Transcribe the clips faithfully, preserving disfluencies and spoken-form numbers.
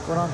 con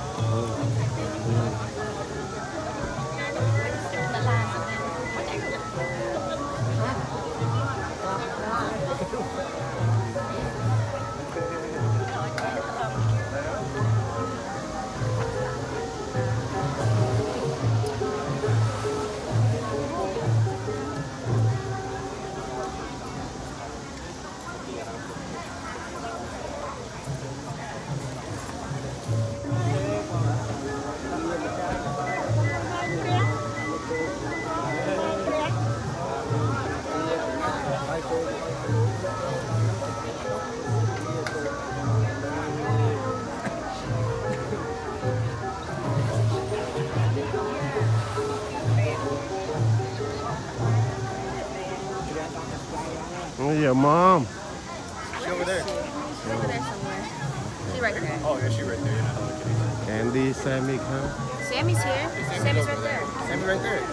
your mom. She over there. She's over there somewhere. She's right there. Oh, yeah, she right there. You're not looking. Andy, Sammy, huh? Sammy's here. Sammy's right there. Sammy right there.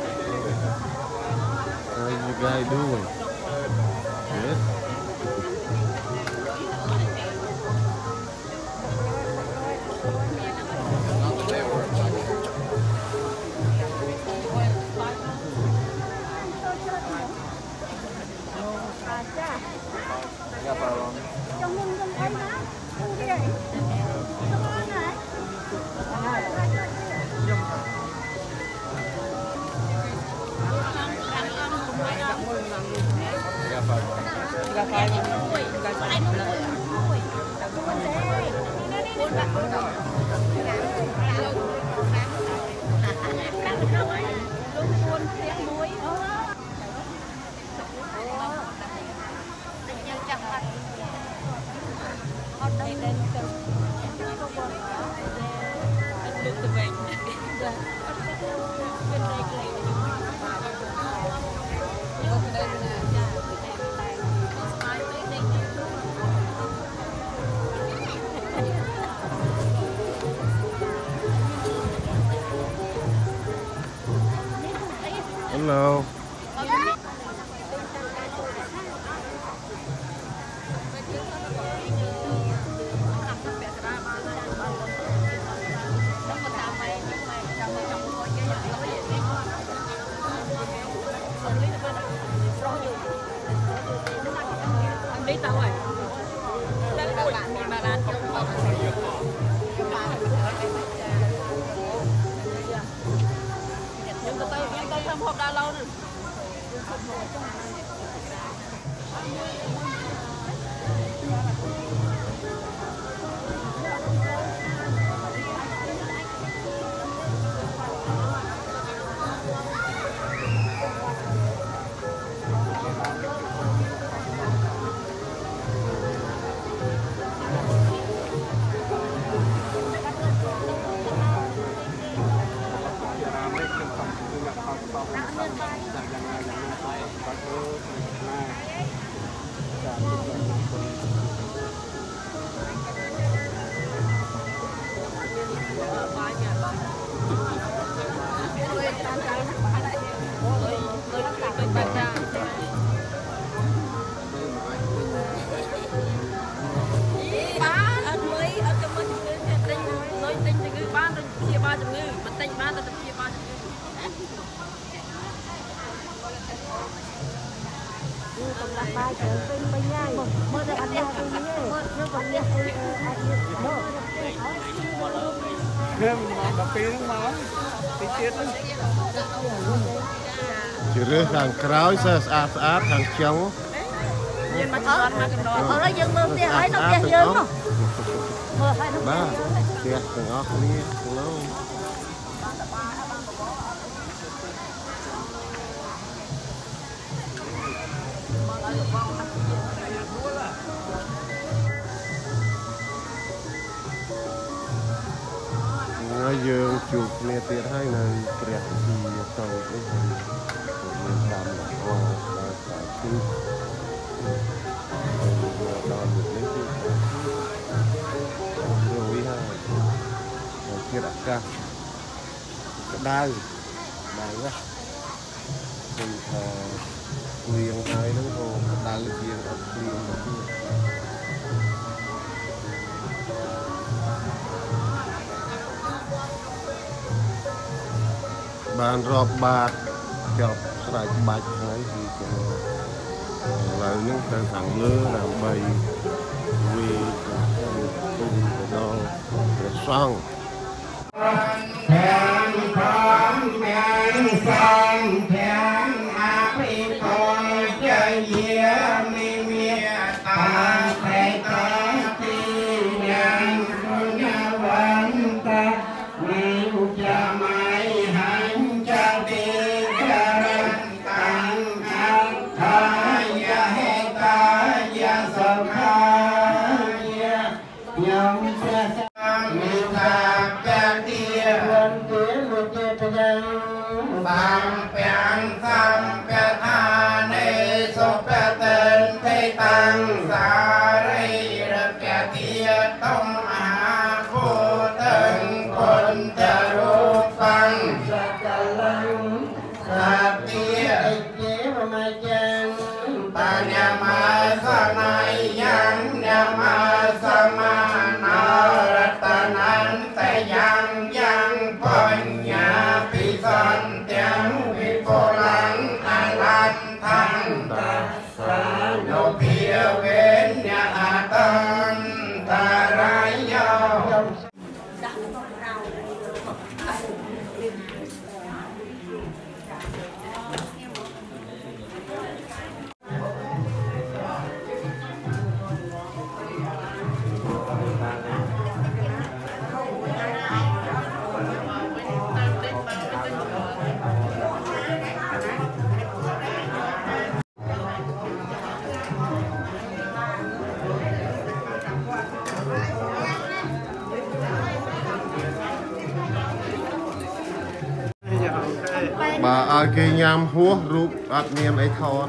How's you guys doing? Good? Hello. Chỉ rửa hàng khói sao áp áp hàng trống. Ở đây dừng mưa tia ấy nó tia dừng không? Ba, tia từng óc nia lâu. Nói dương chụp nia tia hai này kẹt gì tàu cái gì mình làm là hoa là phải cứ đòn được lấy cái rồi ha kia đặt ca cái đai đai quá mình liền hai nó còn đai liền liền một bàn rọp bạt chọc sải bạch hay gì cũng là những cái thằng lứa làm bầy vì cùng cái đó cái xoang thèn con mèn sang thèn áp ý coi chơi dĩa mi mi ta thầy ta ti nhang nhà văn ta mình cha mai hành cha đi ra tăng an tha ya he ta ya sa kha ya nhom cha mình ta cha tia quân tiến một chế chân tam pian tam ca tha ne so ca tên thế tăng sa ri ra ca tia tông a vô tận quân cha ru tăng sa ca lăng sa tia chế mà mai chân ta nhà ma sa nai yang nhà ma sa ma na ra ta nan te yang yang pon nhà pi san tiếng vi phô lăng an lan thăng ta sa no bia ven nhà a tan ta ra yo bà ai kê nham húa rụp ạt miên ấy thọt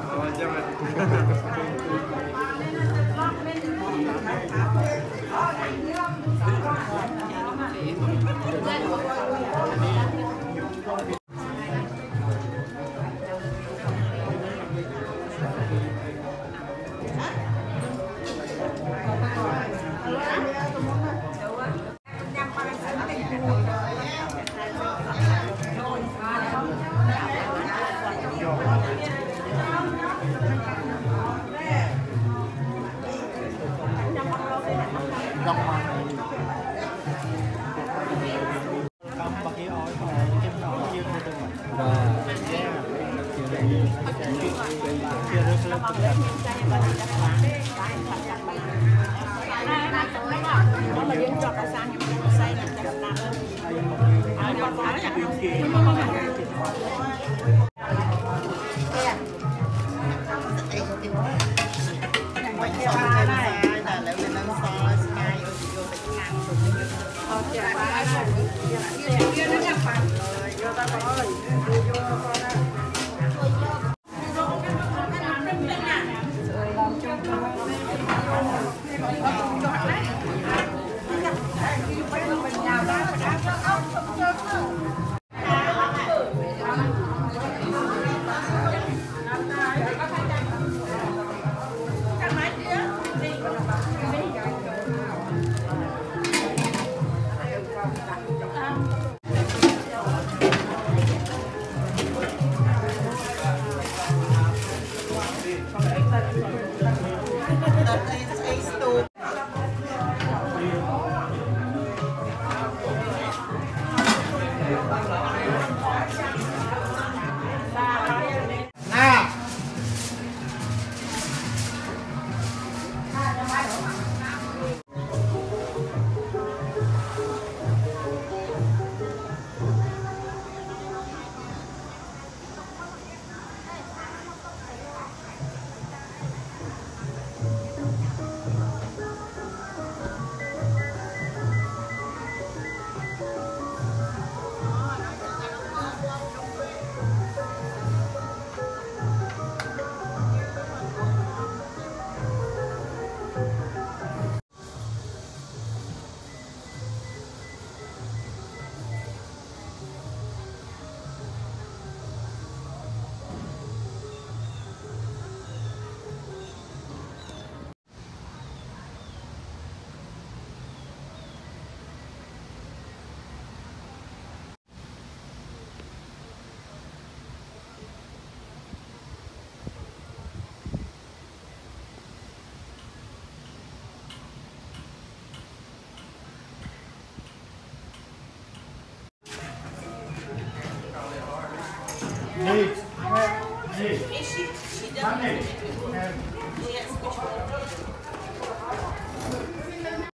Hey.